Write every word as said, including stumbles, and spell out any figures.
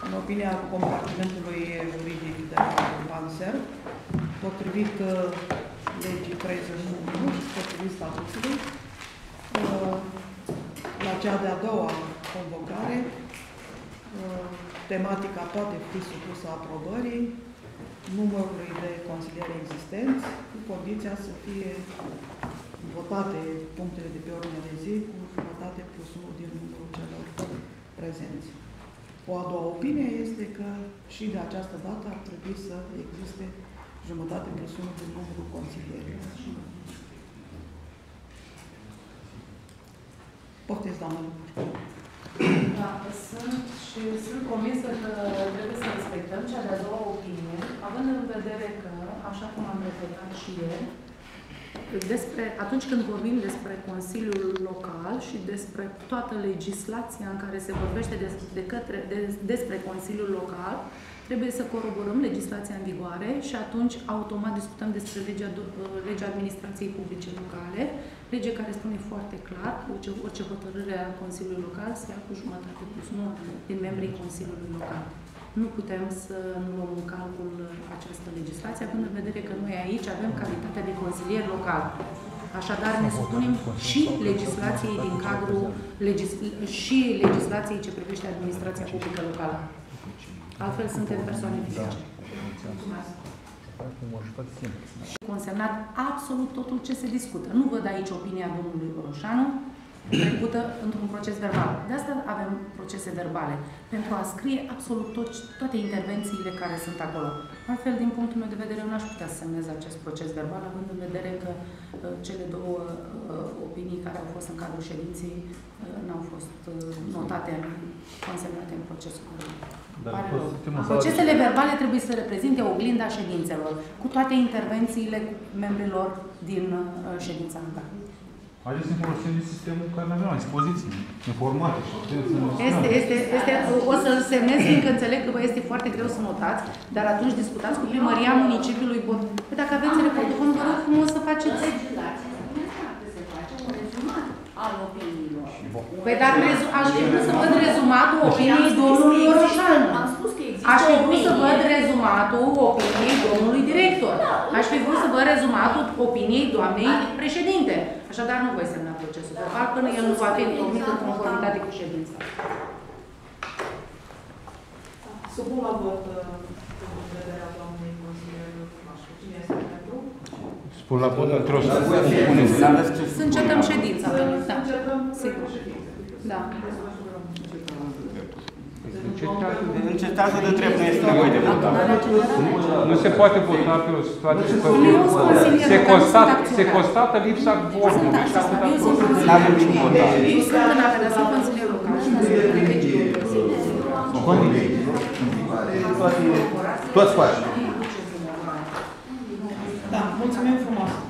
În opinia compartimentului juridic de la Panser, potrivit legii treizeci și unu și potrivit statutului, la cea de-a doua convocare, tematica poate fi supusă aprobării numărului de consilieri existenți, cu condiția să fie votate punctele de pe ordine de zi cu jumătate plus unul din numărul celor prezenți. O a doua opinie este că și de această dată ar trebui să existe jumătate plus unul din numărul consilierilor. Poftiți, doamnă. Da, sunt și sunt convinsă că trebuie să respectăm cea de-a doua opinie, având în vedere că, așa cum am repetat și ieri, despre, atunci când vorbim despre Consiliul Local și despre toată legislația în care se vorbește de, de către, de, despre Consiliul Local, trebuie să coroborăm legislația în vigoare și atunci automat discutăm despre legea, legea administrației publice locale, lege care spune foarte clar că orice, orice hotărâre a Consiliului Local se ia cu jumătate plus unu din membrii Consiliului Local. Nu putem să nu luăm în calcul această legislație, având în vedere că noi aici avem calitatea de consilier local. Așadar, ne supunem și legislației din cadrul legis și legislației ce privește administrația publică locală. Altfel suntem persoane fizice. Consemnat absolut totul ce se discută. Nu văd aici opinia domnului Oroșanu trecută într-un proces verbal. De asta avem procese verbale, pentru a scrie absolut tot, toate intervențiile care sunt acolo. Altfel, din punctul meu de vedere, eu n-aș putea să semnez acest proces verbal, având în vedere că uh, cele două uh, opinii care au fost în cadrul ședinței uh, n-au fost uh, notate, consemnate în procesul verbal. Procesele verbale trebuie să reprezinte oglinda ședințelor, cu toate intervențiile membrilor din uh, ședința în care. Haideți să folosim de sistemul care avem la dispoziție, informatic. Este, este, este, o să-l semnez, fiindcă înțeleg că vă este foarte greu să notați, dar atunci discutați cu primăria municipiului Bot. Păi dacă aveți reportul, vă rog frumos să faceți. Al opiniilor. Păi dar aș fi vrut să văd rezumatul opiniei domnului Oroșanu. Aș fi vrut să văd rezumatul opiniei domnului director. Aș fi vrut să văd rezumatul opiniei doamnei președinte. Așadar, nu voi semna procesul verbal până el nu va fi întocmit în conformitate cu ședința. Supun la vot în vederea doamnei consilier Mașcu. Cine este pentru? Spun la vot într-o Să încetăm ședința. Da, sigur. Da. Încetatul de drept nu este nevoie de votat. Nu se poate vota pe o situație se constată, se constată lipsa quorumului. Nu avem niciun votat. Eu sunt în apă, dar sunt consilier local și nu sunt condiții. Toți faci. Da, mulțumim frumos.